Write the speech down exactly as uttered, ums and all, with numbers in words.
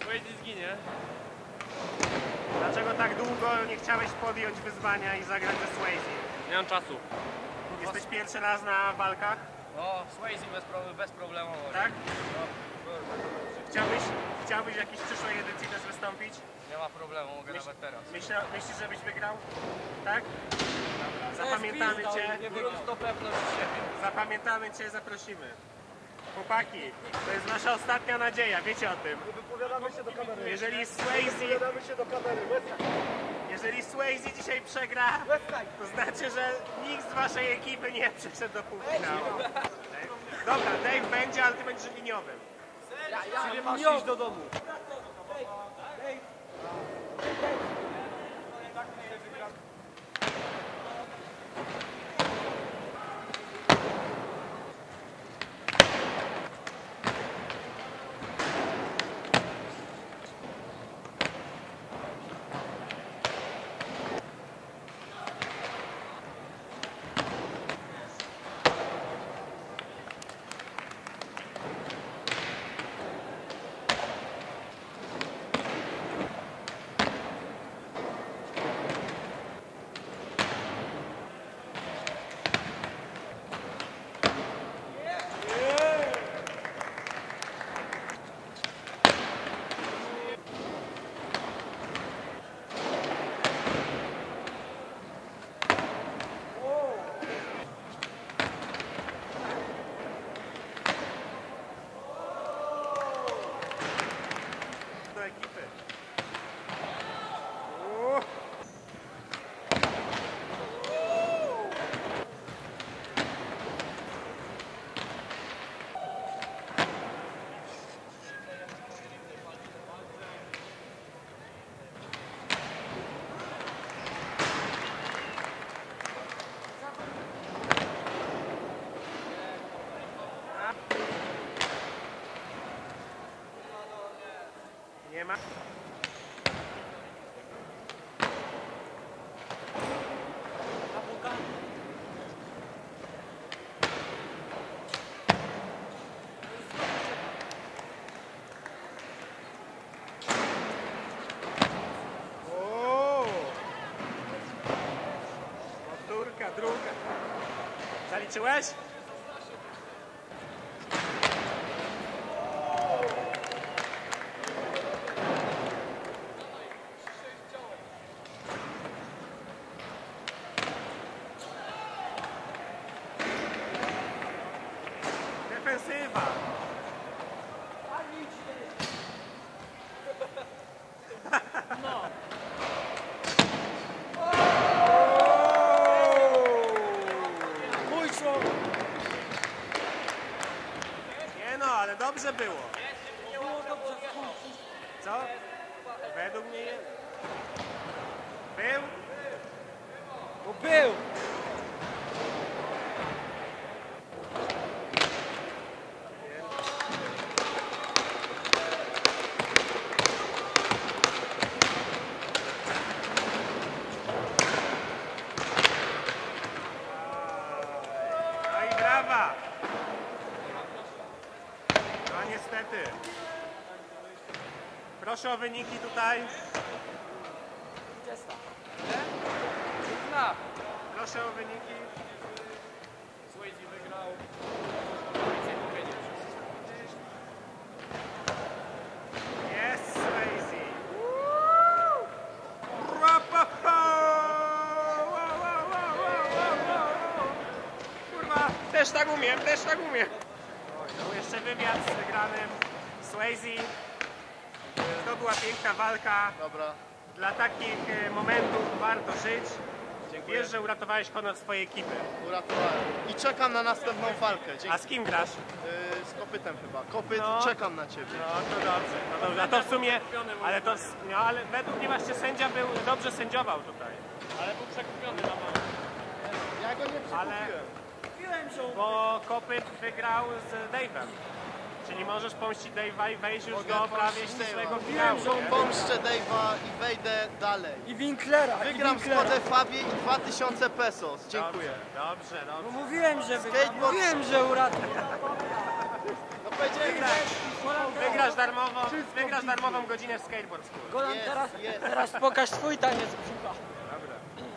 Swayze zginie. Dlaczego tak długo nie chciałeś podjąć wyzwania i zagrać ze Swayze? Nie mam czasu. Jesteś pierwszy raz na walkach? O, Swayze bez, pro, bez problemu. Tak? Chciałbyś, chciałbyś w jakiejś przyszłej edycji też wystąpić? Nie ma problemu, mogę Myśl, nawet teraz. Myśla, myślisz, żebyś wygrał? Tak? Dobra. Zapamiętamy Cię. Nie wróć do pewności siebie. Zapamiętamy Cię, zaprosimy. Chłopaki, to jest nasza ostatnia nadzieja, wiecie o tym. Wypowiadamy się do kamery. Jeżeli Swayze, Wypowiadamy się do kamery. jeżeli Swayze dzisiaj przegra, to znaczy, że nikt z waszej ekipy nie przyszedł do półfinału. Dobra, Dave będzie, ale ty będziesz liniowym. Ja, ja, Czyli masz iść do domu. Do ekipy. Nie ma. O! Powtórka, druga. Zaliczyłeś? Defensywa. No. Mój człowiek. Nie no, ale dobrze było. Było dobrze. Co? Według mnie nie. Był? Bo był. No i brawa! No niestety. Proszę o wyniki tutaj. Na. Proszę o wyniki. Swayze wygrał. Więcej powiedzieć. Jest Swayze. Ła-pa-pa! Ła, ła, ła, ła, ła, ła. Kurwa, też tak umiem, też tak umiem. No, jeszcze wywiad z wygranym Swayze. To była piękna walka. Dobra. Dla takich e, momentów warto żyć. Dziękuję. Wiesz, że uratowałeś honor swojej ekipy. Uratowałem. I czekam na następną walkę. Dzięki. A z kim grasz? Yy, z kopytem chyba. Kopyt, No. czekam na ciebie. No to dobrze, no dobrze. A to w sumie, ale to, no ale według mnie właśnie sędzia był, dobrze sędziował tutaj. Ale był przekupiony na małe. Ja go nie Ale- przekupiłem. Bo kopyt wygrał z Dave'em. Czyli możesz pomścić Dave'a i wejść już Mogę do prawie pomścić ścisłego Dave'a. finału. Wiem, że nie? pomszczę Dave'a i wejdę dalej. I Winklera, Wygram i w Winklera. Skodę Fabie i dwa tysiące pesos. Dziękuję. Dobrze, dobrze, No dobrze. mówiłem, że wygra. Skateboard. Mówiłem, że uratuje. No powiedziałem, Wygrasz darmowo, wygrasz masz darmową godzinę w skateboard school. Golan, Jest, teraz, jest. teraz pokaż swój taniec brzucha. Dobra.